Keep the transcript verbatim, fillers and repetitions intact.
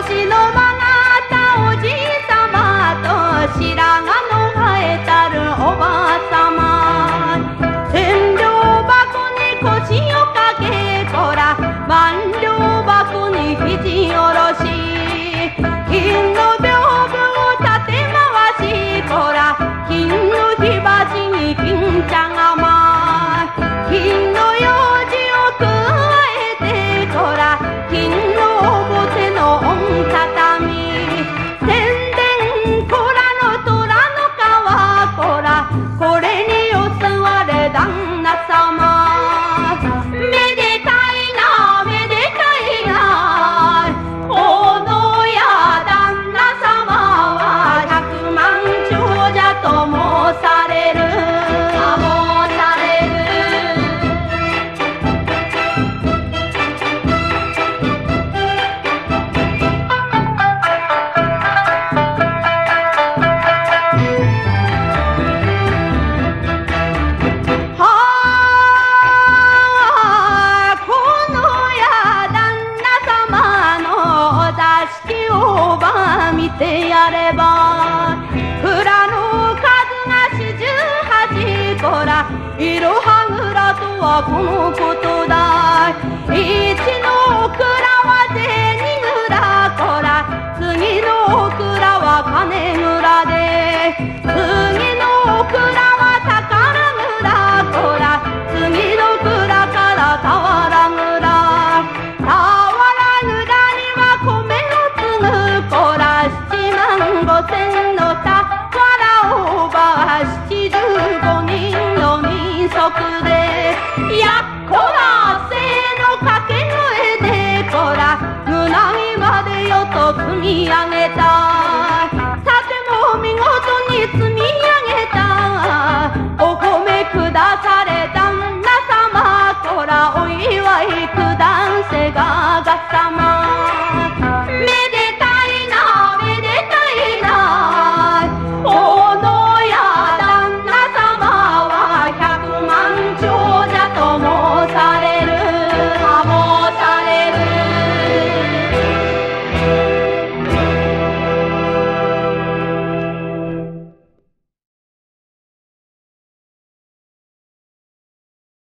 年の曲がったおじいさまと白髪の生えたるおばあさま、千両箱に腰をかけこら万両箱に肘下ろし、金の屏風を立て回しこら金の火鉢に金茶釜、金の用事を加えてこら金の表の御畳、宣伝こらの虎の皮こらこれにお座れ旦那様、めでたいなめでたいな、このや旦那様は百万長者と申される、申される。はあ、このや旦那様のお座敷をば見てやれば、蔵の数が四十八こら、いろは蔵とはこのことだ。一の蔵は銭蔵こら、次の蔵は金蔵で、次の蔵は宝蔵こら、次の蔵から俵蔵、俵蔵には米を継ぐこら、七万五千の俵をば七十五人の人足で、やっこらせの掛け声でこら胸木までよと積み上げた、さても見事に積み上げた、お米くだされ旦那様こらお祝いくだんせがが様。